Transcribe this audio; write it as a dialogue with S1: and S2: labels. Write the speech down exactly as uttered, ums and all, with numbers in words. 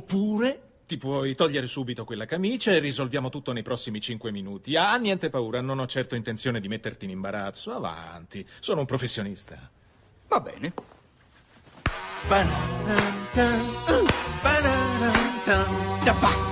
S1: Oppure ti puoi togliere subito quella camicia e risolviamo tutto nei prossimi cinque minuti. Ah, niente paura, non ho certo intenzione di metterti in imbarazzo. Avanti, sono un professionista.
S2: Va bene.
S1: Ba-da-dum-dum, ba-da-dum-dum, da-ba.